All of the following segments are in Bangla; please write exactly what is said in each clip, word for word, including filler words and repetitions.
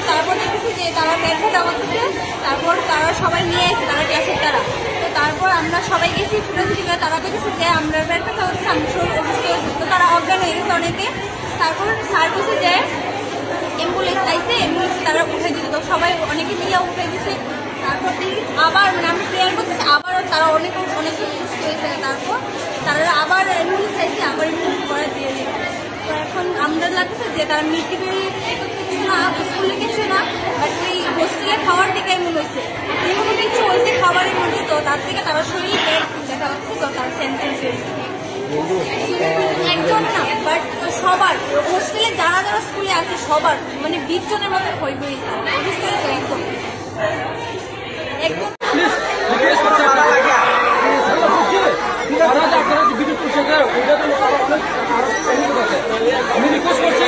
তারপর দেখেছি যে তারা পেট ব্যথা করতেছে, তারপর তারা সবাই নিয়ে এসে তারা ক্যাসের তারা তো তারপর আমরা সবাই গেছি ছুটাছুটি করে, তারা দেখেছি যে আমরা পেট ব্যথা হচ্ছে, আমি শরীর অসুস্থ হয়েছে, তো তারা অজ্ঞান হয়ে গেছে অনেকে। তারপর স্যার বলছে যে অ্যাম্বুলেন্স আইসে, অ্যাম্বুলেন্স তারা উঠে দিত, তো সবাই অনেকে নিয়ে উঠে দিছে। তারপর দেখি আবার মানে আমরা প্রেয়ার করতেছি, আবার তারা অনেক অনেকে সুস্থ হয়েছে। তারপর তারা আবার অ্যাম্বুলেন্স আইসে, আবার অ্যাম্বুলেন্স করে দিয়ে দিচ্ছে। তো এখন আমাদের লাগছে যে তারা মিটিবেরি কিছু না, স্কুলে কিছু না, বাট ওই হোস্টেলে খাওয়ার থেকে এমন হয়েছে, যে কোনো কিছু হয়েছে খাবারের মধ্যে, তো তার থেকে তারা শরীর দেখা যাচ্ছে, তো তার সেন্সেন্স হয়েছে একজন না, বাট সবার হোস্টেলে যারা যারা স্কুলে আছে সবার মানে বিশ জনের মতো হয়ে গিয়েছে একদম একদম আমি রিকোয়েস্ট করছি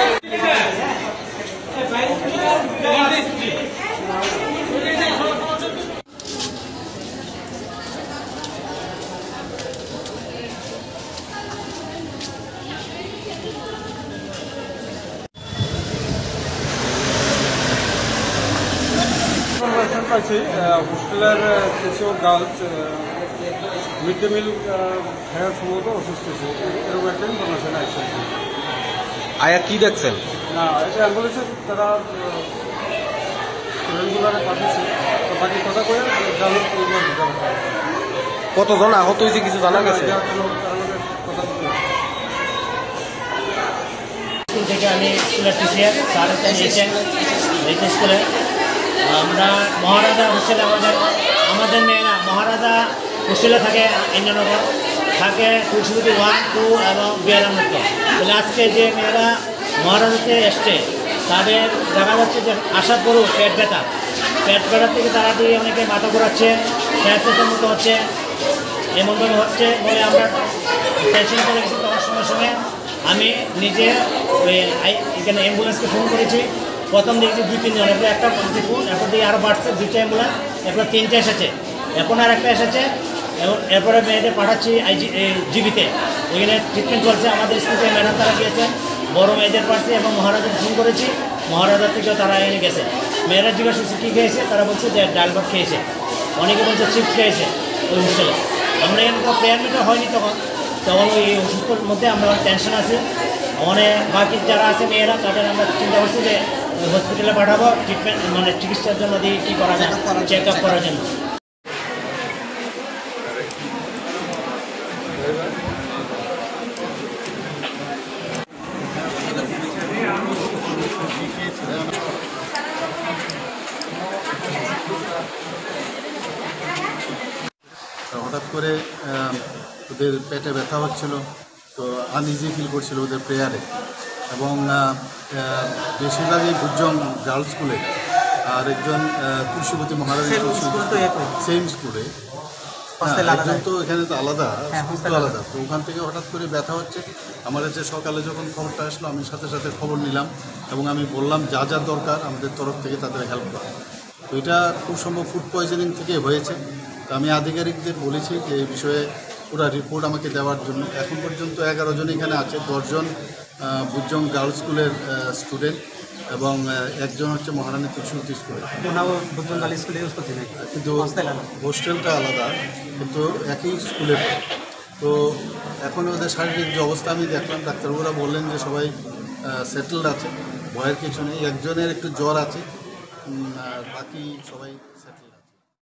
পাইছি হোস্টেলের কিছু গার্লস মিড ডে মিল খাওয়ার সম্ভবত অসুস্থ হয়েছে, এরকম একটা ইনফরমেশন আসছে। আয়া কি দেখছেন? না, এটা অ্যাম্বুলেন্সে তারা স্টুডেন্টগুলো পাঠিয়েছে, তো বাকি কথা করে কতজন আহত হয়েছে কিছু জানা গেছে? স্কুল থেকে আমি স্কুলের টিচার স্যার এসেছেন এই স্কুলে। আমরা মহারাজা হোস্টেলে আমাদের আমাদের মেয়েরা মহারাজা হোস্টেলে থাকে, ইন্দ্রনগর থাকে তুলসীবতী ওয়ান টু এবং বিয়ারামৃত। তাহলে আজকে যে মেয়েরা মহারাজাতে এসছে তাদের দেখা যাচ্ছে যে আসার পরও পেট ব্যথা পেট ব্যথা থেকে তারা দিয়ে অনেকে মাথা ঘোরাচ্ছে, স্যাঁচের মতো হচ্ছে, এমনভাবে হচ্ছে বলে আমরা টেনশন করে গেছি। তখন সঙ্গে সঙ্গে আমি নিজে এখানে অ্যাম্বুলেন্সকে ফোন করেছি। প্রথম দেখছি দুই তিনজন, এরপর একটা করেছি ফোন, এরপর দিয়ে আরও বাড়ছে দুইটা অ্যাম্বুলেন্স, এরপর তিনটে এসেছে, এখন আর একটা এসেছে। এবং এরপরে মেয়েদের পাঠাচ্ছি আইজি জিবিতে, ওইখানে ট্রিটমেন্ট চলছে। আমাদের স্কুল থেকে ম্যাডাম তারা গিয়েছেন, বড় মেয়েদের পাশে এবং মহারাজাকে ফোন করেছি, মহারাজার থেকেও তারা এনে গেছে। মেয়েরা জিজ্ঞাসা করছে কী খেয়েছে, তারা বলছে যে ডাল ভাত খেয়েছে, অনেকে বলছে চিপস খেয়েছে ওই হোস্টেলে। আমরা এখানে তো প্রেয়ার মিটও হয়নি তখন, তখন ওই অসুস্থর মধ্যে আমরা টেনশন আছি। অনেক বাকি যারা আছে মেয়েরা তাদের আমরা চিন্তা করছি যে হসপিটালে পাঠাবো ট্রিটমেন্ট মানে চিকিৎসার জন্য দিয়ে কী করা যায়, চেক আপ করার জন্য। হঠাৎ করে ওদের পেটে ব্যথা হচ্ছিল, তো আনইজি ফিল করছিল ওদের প্রেয়ারে, এবং বেশিরভাগই ভুজং গার্লস স্কুলে আর একজন তুলসীবতী মহারাজা সেম স্কুলে, একজন তো এখানে তো আলাদা স্কুল তো আলাদা। তো ওখান থেকে হঠাৎ করে ব্যথা হচ্ছে। আমার কাছে সকালে যখন খবরটা আসলো আমি সাথে সাথে খবর নিলাম এবং আমি বললাম যা যা দরকার আমাদের তরফ থেকে তাদের হেল্প করা। তো এটা খুব সম্ভব ফুড পয়জনিং থেকে হয়েছে। তো আমি আধিকারিকদের বলেছি যে এই বিষয়ে পুরো রিপোর্ট আমাকে দেওয়ার জন্য। এখন পর্যন্ত এগারো জন এখানে আছে, দশজন বুজং গার্লস স্কুলের স্টুডেন্ট এবং একজন হচ্ছে মহারানী তুলসীবতী স্কুলে। কিন্তু হোস্টেলটা আলাদা, কিন্তু একই স্কুলের। তো এখন ওদের শারীরিক যে অবস্থা আমি দেখলাম, ডাক্তারবাবুরা বললেন যে সবাই সেটেলড আছে, ভয়ের কিছু নেই। একজনের একটু জ্বর আছে, আর বাকি সবাই সেটেলড আছে।